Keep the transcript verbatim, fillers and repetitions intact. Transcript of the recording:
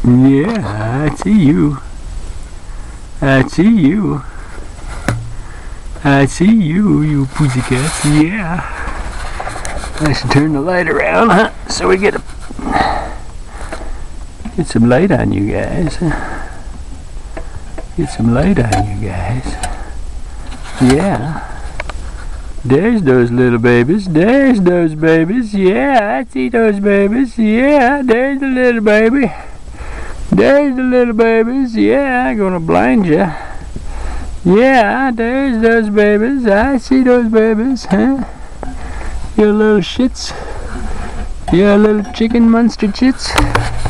Yeah, I see you. I see you. I see you, you pussycats. Yeah. I should turn the light around, huh? So we get a get some light on you guys. Get some light on you guys. Yeah. There's those little babies. There's those babies. Yeah, I see those babies. Yeah, there's the little baby. There's the little babies. Yeah, I'm gonna blind you. Yeah, there's those babies. I see those babies, huh? You little shits. You little chicken monster chits.